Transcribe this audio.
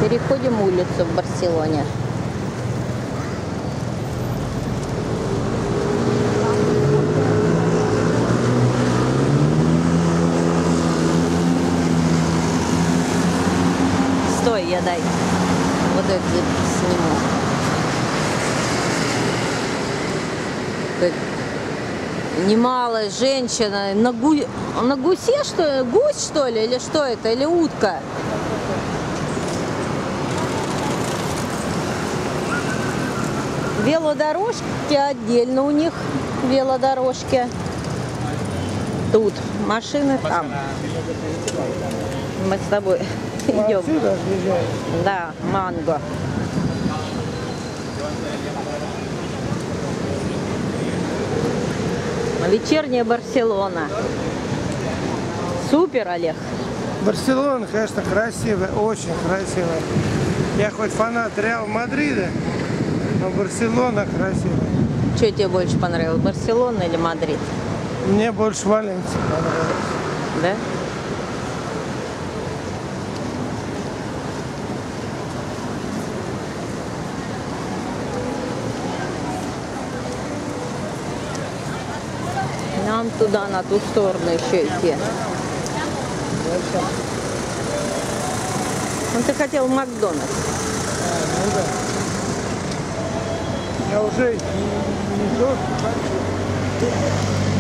Переходим улицу в Барселоне. Стой, я дай. Вот это сниму. Немалая женщина на гусе, что ли? Гусь, что ли? Или что это? Или утка? Велодорожки отдельно у них. Велодорожки. Тут машины там. Мы с тобой идем. Да, манго. Вечерняя Барселона. Супер, Олег. Барселона, конечно, красивая, очень красивая. Я хоть фанат Реал Мадрида, но Барселона красивая. Что тебе больше понравилось, Барселона или Мадрид? Мне больше Валенсия понравилась. Да? Нам туда, на ту сторону еще идти. Ну, ты хотел в Макдональдс. Ну да. Я уже не то, что хочу.